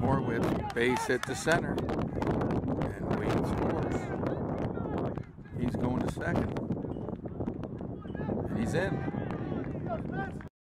Horwitz, base hit to center, and Wade scores. He's going to second, and he's in.